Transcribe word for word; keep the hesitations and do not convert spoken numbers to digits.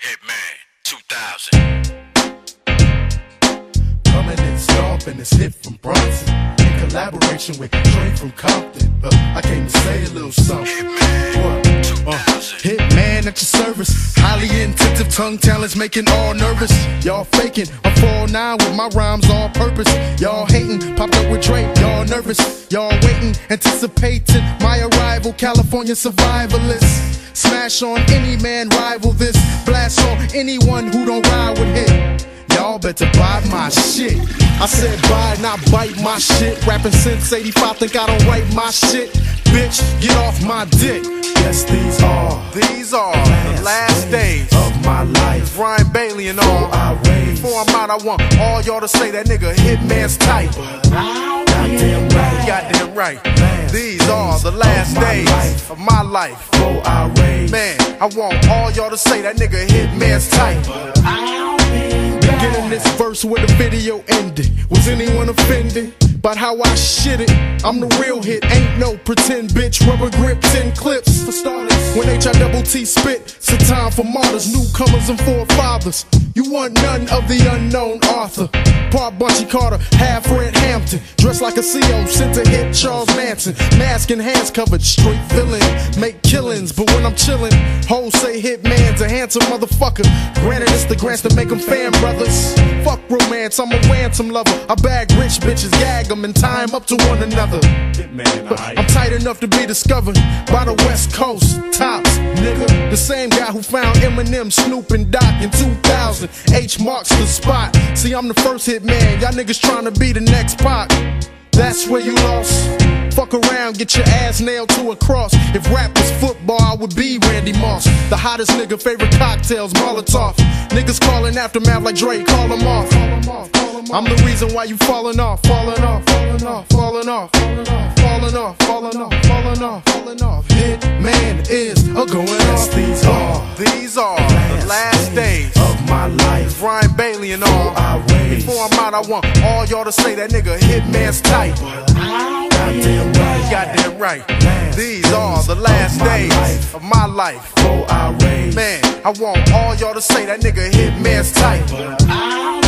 Hittman, two thousand. Comin and stompin, it's Hitt from Bronson in collaboration with Dre from Compton. Uh, I came to say a little something. Hittman, Uh, Hittman at your service. Highly intensive tongue talents making all nervous. Y'all faking, I'm four nine with my rhymes all purpose. Y'all hating, popped up with Drake, y'all nervous. Y'all waiting, anticipating my arrival. California survivalist. Smash on any man, rival this. Blast on anyone who don't ride with Hitt. Y'all better buy my shit. I said buy, not bite my shit. Rapping since eighty-five, think I don't write my shit. Bitch, get off my dick. Yes, these are These are the last days of my life. Ryan Bailey and all. Before I'm out, I want all y'all to say that nigga Hittman's tight. Goddamn right. Goddamn right. These are the last days of my life. Before I rage. Man, I want all y'all to say that nigga Hittman's tight. Beginning this verse where the video ended. Was anyone offended about how I shit it? I'm the real hit, ain't no pretend bitch. Rubber grip, ten clips for starters. When H I double T spit, it's a time for martyrs, newcomers and forefathers. You want none of the unknown author. Part Bunchy Carter, half Red Hampton. Dressed like a C O, sent to hit Charles Manson. Mask and hands covered, straight villain. Make killings, but when I'm chillin', hoes say Hittman's a handsome motherfucker. Granted, it's the grants that make them fan brothers. Fuck romance, I'm a ransom lover. I bag rich bitches, gag them, and tie them up to one another. I'm tight enough to be discovered by the West Coast tops, nigga. The same guy who found Eminem, Snoop, and Doc in two thousand. H marks the spot. See, I'm the first hit man. Y'all niggas trying to be the next Pac. That's where you lost. Fuck around, get your ass nailed to a cross. If rap was football, I would be Randy Moss. The hottest nigga, favorite cocktails, Molotov. Niggas calling aftermath like Drake, call them off. I'm the reason why you falling off, falling off, falling off, falling off, falling off, falling off, falling off, falling off, falling off. Hittman is a going off. These are These are the last days of my life. Ryan Bailey and all. Before I'm out, I want all y'all to say that nigga Hittman's tight. Goddamn right. Goddamn right. These are the last days of my life. Before I rage. Man, I want all y'all to say that nigga Hittman's tight.